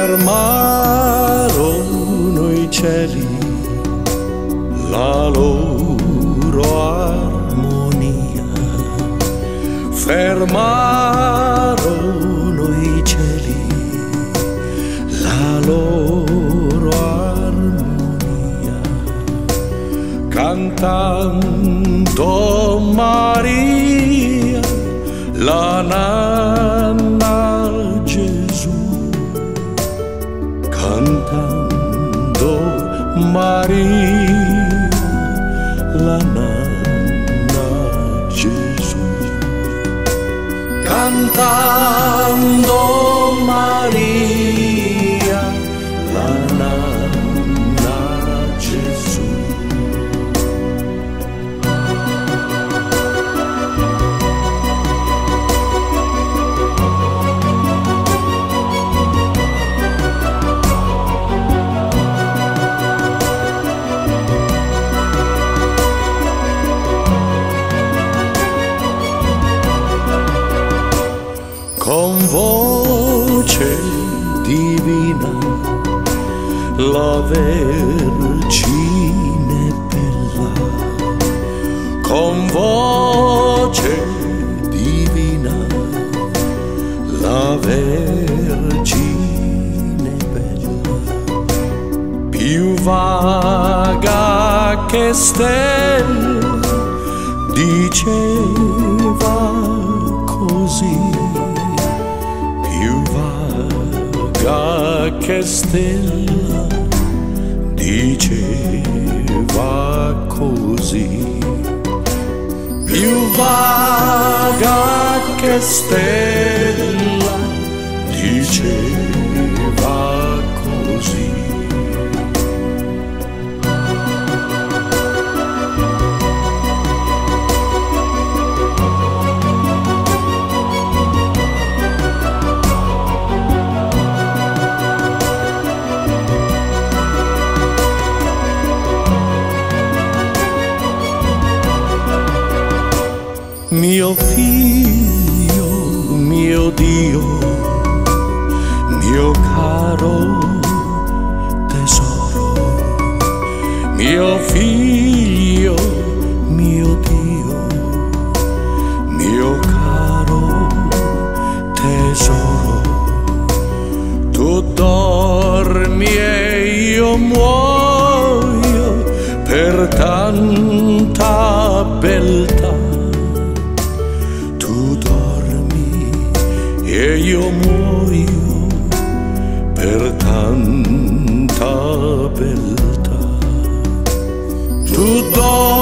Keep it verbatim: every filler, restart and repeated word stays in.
fermarono i cieli la loro armonia, fermarono i cieli la loro armonia, cantando Maria, la nanna Gesù, cantando Maria, la nanna Gesù, cantando Maria, la nanna Gesù. Con voce divina la Vergine bella, con voce divina la Vergine bella, più vaga che stella, diceva così, che stella, diceva così, più vaga che stella, diceva così. Mio figlio, mio Dio, mio caro tesoro, mio figlio, mio Dio, mio caro tesoro, tu dormi e io muoio per tanta beltà. E io muoio per tanta beltà. Tu